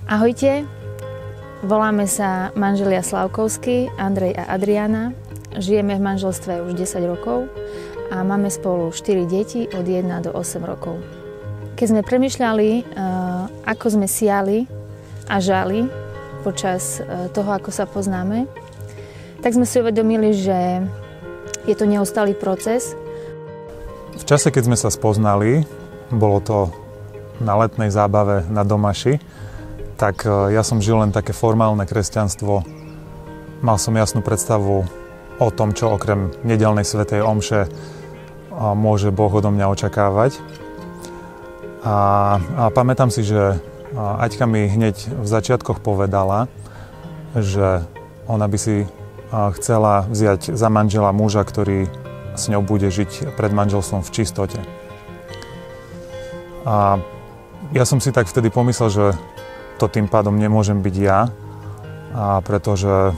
Ahojte, voláme sa manželia Slavkovskí, Andrej a Adriana. Žijeme v manželstve už 10 rokov a máme spolu 4 deti od 1 do 8 rokov. Keď sme premýšľali, ako sme siali a žali počas toho, ako sa poznáme, tak sme si uvedomili, že je to neustály proces. V čase, keď sme sa spoznali, bolo to na letnej zábave na Domaši, tak ja som žil len také formálne kresťanstvo. Mal som jasnú predstavu o tom, čo okrem nedeľnej svätej omše môže Boh odo mňa očakávať. A pamätám si, že Aťka mi hneď v začiatkoch povedala, že ona by si chcela vziať za manžela muža, ktorý s ňou bude žiť pred manželstvom v čistote. A ja som si tak vtedy pomyslel, že to tým pádom nemôžem byť ja, pretože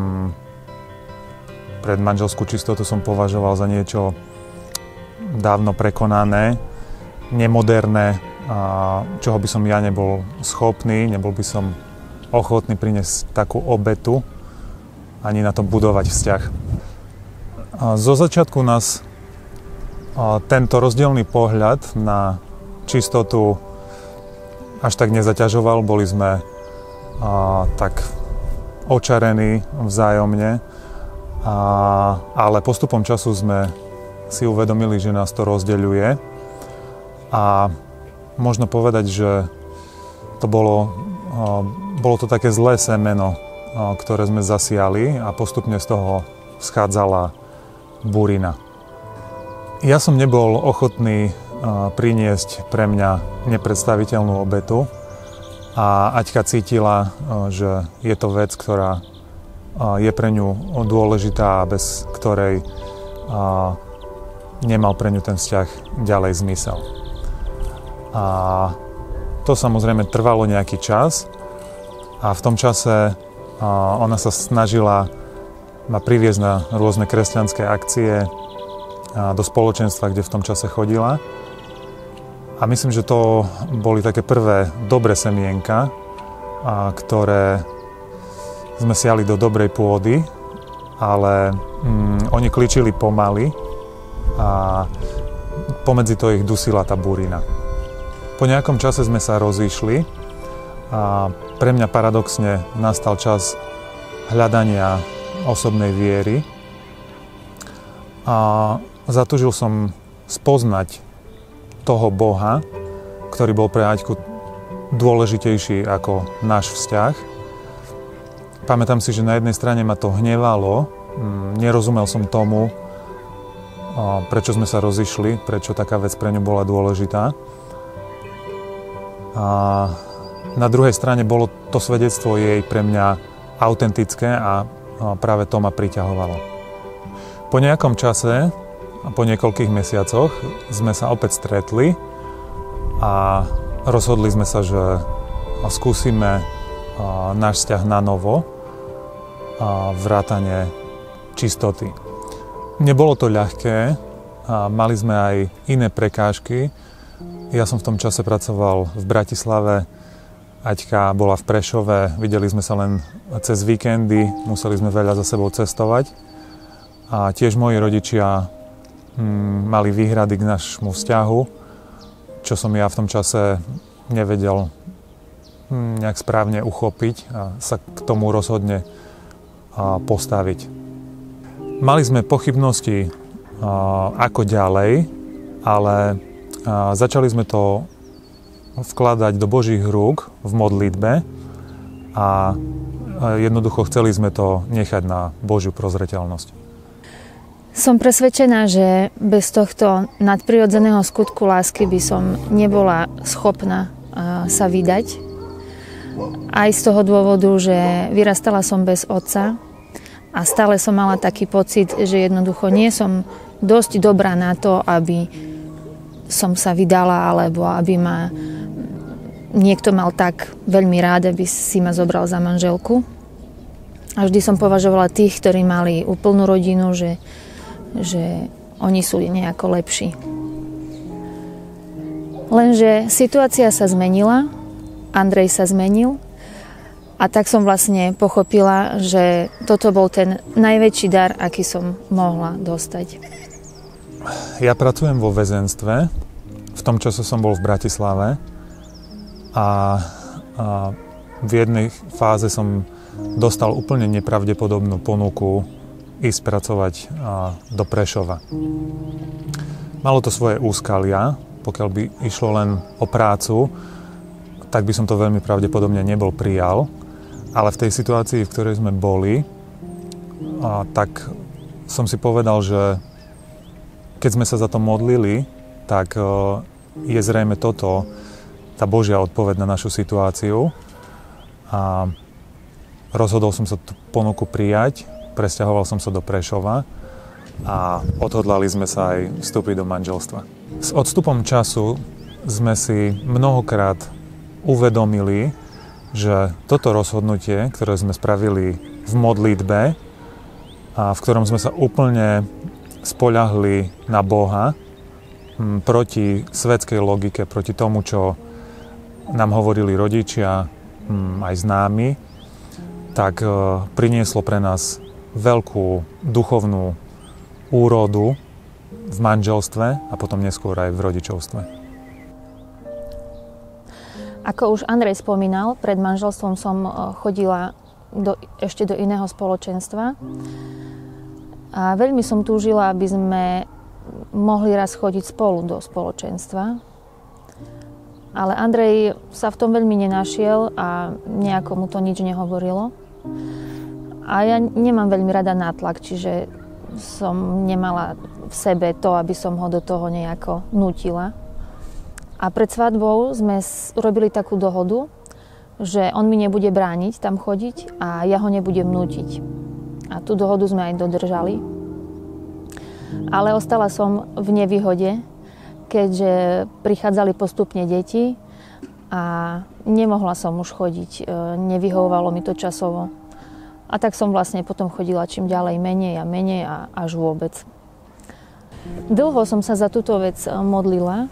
pred manželskú čistotu som považoval za niečo dávno prekonané, nemoderné, čoho by som ja nebol schopný, nebol by som ochotný priniesť takú obetu, ani na tom budovať vzťah. Zo začiatku nás tento rozdielny pohľad na čistotu až tak nezaťažoval. Boli sme tak očarení vzájomne, ale postupom času sme si uvedomili, že nás to rozdeľuje. A možno povedať, že to bolo to také zlé semeno, ktoré sme zasiali a postupne z toho vzchádzala burina. Ja som nebol ochotný priniesť pre mňa nepredstaviteľnú obetu a Aťka cítila, že je to vec, ktorá je pre ňu dôležitá a bez ktorej nemal pre ňu ten vzťah ďalej zmysel. A to samozrejme trvalo nejaký čas a v tom čase ona sa snažila ma priviesť na rôzne kresťanské akcie do spoločenstva, kde v tom čase chodila. A myslím, že to boli také prvé dobré semienka, ktoré sme siali do dobrej pôdy, ale oni klíčili pomaly a pomedzi to ich dusila tá burina. Po nejakom čase sme sa rozišli a pre mňa paradoxne nastal čas hľadania osobnej viery a zatúžil som spoznať toho Boha, ktorý bol pre Aťku dôležitejší ako náš vzťah. Pamätám si, že na jednej strane ma to hnevalo, nerozumel som tomu, prečo sme sa rozišli, prečo taká vec pre ňu bola dôležitá. A na druhej strane bolo to svedectvo jej pre mňa autentické a práve to ma priťahovalo. Po nejakom čase, po niekoľkých mesiacoch sme sa opäť stretli a rozhodli sme sa, že skúsime náš vzťah na novo a vrátane čistoty. Nebolo to ľahké a mali sme aj iné prekážky. Ja som v tom čase pracoval v Bratislave, Aťka bola v Prešove, videli sme sa len cez víkendy, museli sme veľa za sebou cestovať. A tiež moji rodičia mali výhrady k našemu vzťahu, čo som ja v tom čase nevedel nejak správne uchopiť a sa k tomu rozhodne postaviť. Mali sme pochybnosti, ako ďalej, ale začali sme to vkladať do Božích rúk v modlitbe a jednoducho chceli sme to nechať na Božiu prozreteľnosť. Som presvedčená, že bez tohto nadprirodzeného skutku lásky by som nebola schopná sa vydať. Aj z toho dôvodu, že vyrastala som bez otca a stále som mala taký pocit, že jednoducho nie som dosť dobrá na to, aby som sa vydala, alebo aby ma niekto mal tak veľmi rád, aby si ma zobral za manželku. A vždy som považovala tých, ktorí mali úplnú rodinu, že oni sú nejako lepší. Lenže situácia sa zmenila, Andrej sa zmenil A tak som vlastne pochopila, že toto bol ten najväčší dar, aký som mohla dostať. Ja pracujem vo väzenstve. V tom čase som bol v Bratislave a v jednej fáze som dostal úplne nepravdepodobnú ponuku ísť pracovať do Prešova. Malo to svoje úskalia, pokiaľ by išlo len o prácu, tak by som to veľmi pravdepodobne nebol prijal. Ale v tej situácii, v ktorej sme boli, tak som si povedal, že keď sme sa za to modlili, tak je zrejme toto tá Božia odpoveď na našu situáciu. A rozhodol som sa tú ponuku prijať, presťahoval som sa do Prešova a odhodlali sme sa aj vstúpiť do manželstva. S odstupom času sme si mnohokrát uvedomili, že toto rozhodnutie, ktoré sme spravili v modlitbe a v ktorom sme sa úplne spoľahli na Boha proti svetskej logike, proti tomu, čo nám hovorili rodičia, aj známi, tak prinieslo pre nás veľkú duchovnú úrodu v manželstve a potom neskôr aj v rodičovstve. Ako už Andrej spomínal, pred manželstvom som chodila ešte do iného spoločenstva a veľmi som túžila, aby sme mohli raz chodiť spolu do spoločenstva. Ale Andrej sa v tom veľmi nenašiel a nejako mu to nič nehovorilo. A ja nemám veľmi rada nátlak, čiže som nemala v sebe to, aby som ho do toho nejako nútila. A pred svadbou sme robili takú dohodu, že on mi nebude brániť tam chodiť a ja ho nebudem nútiť. A tú dohodu sme aj dodržali. Ale ostala som v nevýhode, keďže prichádzali postupne deti a nemohla som už chodiť, nevyhovovalo mi to časovo. A tak som vlastne potom chodila čím ďalej menej a až vôbec. Dlho som sa za túto vec modlila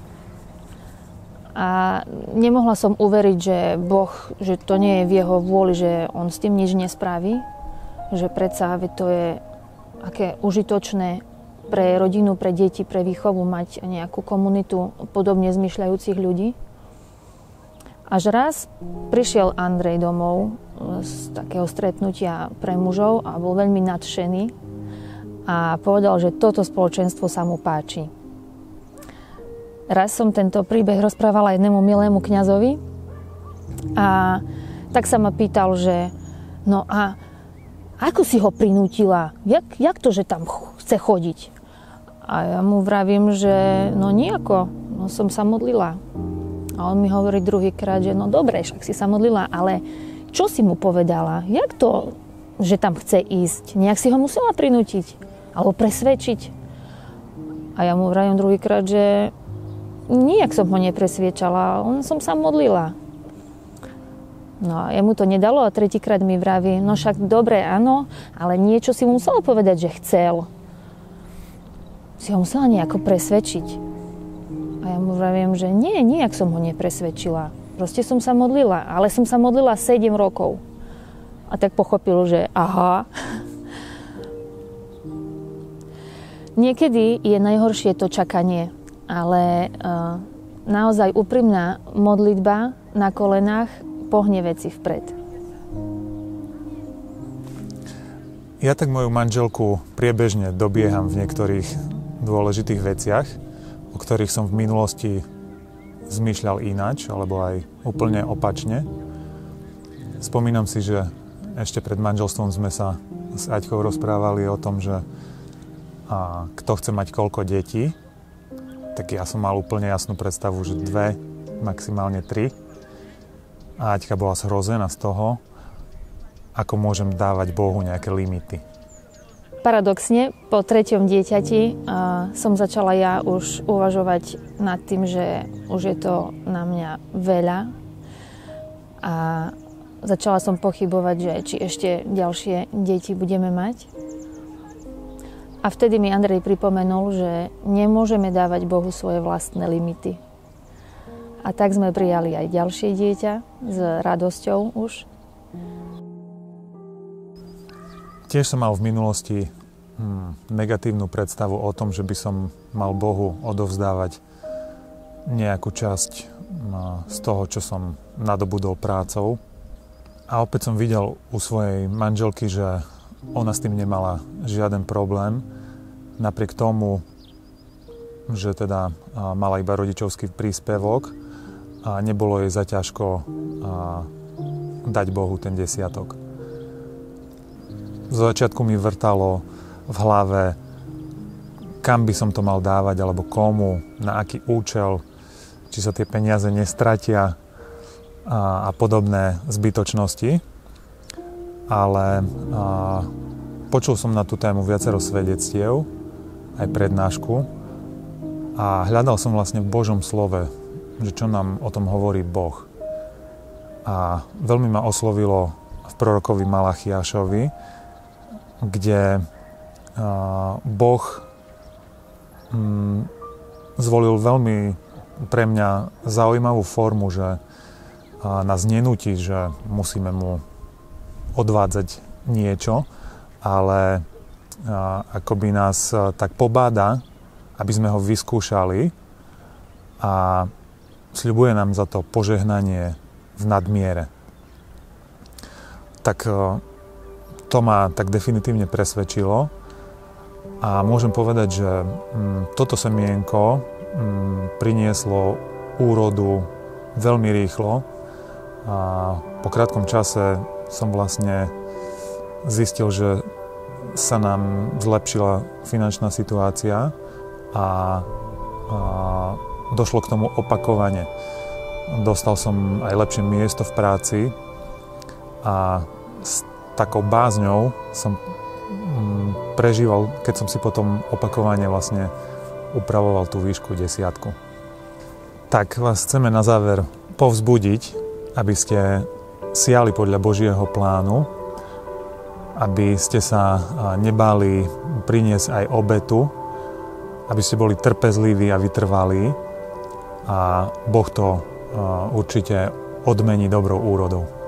a nemohla som uveriť, že Boh, že to nie je v jeho vôli, že on s tým nič nespraví, že predsa to je aké užitočné pre rodinu, pre deti, pre výchovu mať nejakú komunitu podobne zmýšľajúcich ľudí. Až raz prišiel Andrej domov z takého stretnutia pre mužov a bol veľmi nadšený a povedal, že toto spoločenstvo sa mu páči. Raz som tento príbeh rozprávala jednému milému kňazovi a tak sa ma pýtal, že no a ako si ho prinútila? Jak to, že tam chce chodiť? A ja mu vravím, že no nejako, no som sa modlila. A on mi hovorí druhýkrát, že no dobre, však si sa modlila, ale čo si mu povedala? Jak to, že tam chce ísť? Nejak si ho musela prinútiť? Alebo presvedčiť? A ja mu vravím druhýkrát, že nijak som ho nepresviečala, on som sa modlila. No a jemu to nedalo a tretíkrát mi vraví, no však dobre, áno, ale niečo si mu musela povedať, že chcel. Si ho musela nejako presvedčiť. A ja mu vravím, že nie, nijak som ho nepresvedčila. Proste som sa modlila, ale som sa modlila 7 rokov. A tak pochopil, že aha. Niekedy je najhoršie to čakanie, ale naozaj úprimná modlitba na kolenách pohne veci vpred. Ja tak moju manželku priebežne dobieham v niektorých dôležitých veciach, o ktorých som v minulosti zmýšľal ináč, alebo aj úplne opačne. Spomínam si, že ešte pred manželstvom sme sa s Aťkou rozprávali o tom, že kto chce mať koľko detí, tak ja som mal úplne jasnú predstavu, že 2, maximálne 3. A Aťka bola zhrozená z toho, ako môžem dávať Bohu nejaké limity. Paradoxne, po 3. dieťati som začala ja už uvažovať nad tým, že už je to na mňa veľa. A začala som pochybovať, že či ešte ďalšie deti budeme mať. A vtedy mi Andrej pripomenul, že nemôžeme dávať Bohu svoje vlastné limity. A tak sme prijali aj ďalšie dieťa s radosťou už. Tiež som mal v minulosti negatívnu predstavu o tom, že by som mal Bohu odovzdávať nejakú časť z toho, čo som nadobudol prácou. A opäť som videl u svojej manželky, že ona s tým nemala žiaden problém. Napriek tomu, že teda mala iba rodičovský príspevok a nebolo jej zaťažko dať Bohu ten desiatok. Z začiatku mi vrtalo v hlave, kam by som to mal dávať, alebo komu, na aký účel, či sa tie peniaze nestratia a podobné zbytočnosti. Ale počul som na tú tému viacero svedectiev, aj prednášku, a hľadal som vlastne v Božom slove, že čo nám o tom hovorí Boh. A veľmi ma oslovilo v prorokovi Malachiášovi, kde Boh zvolil veľmi pre mňa zaujímavú formu, že nás nenúti, že musíme mu odvádzať niečo, ale akoby nás tak pobáda, aby sme ho vyskúšali, a sľubuje nám za to požehnanie v nadmiere. Tak to ma tak definitívne presvedčilo a môžem povedať, že toto semienko prinieslo úrodu veľmi rýchlo a po krátkom čase som vlastne zistil, že sa nám zlepšila finančná situácia a došlo k tomu opakovane. Dostal som aj lepšie miesto v práci a s takou bázňou som prežíval, keď som si potom opakovane vlastne upravoval tú výšku desiatku. Tak vás chceme na záver povzbudiť, aby ste siali podľa Božieho plánu, aby ste sa nebáli priniesť aj obetu, aby ste boli trpezliví a vytrvalí, a Boh to určite odmení dobrou úrodou.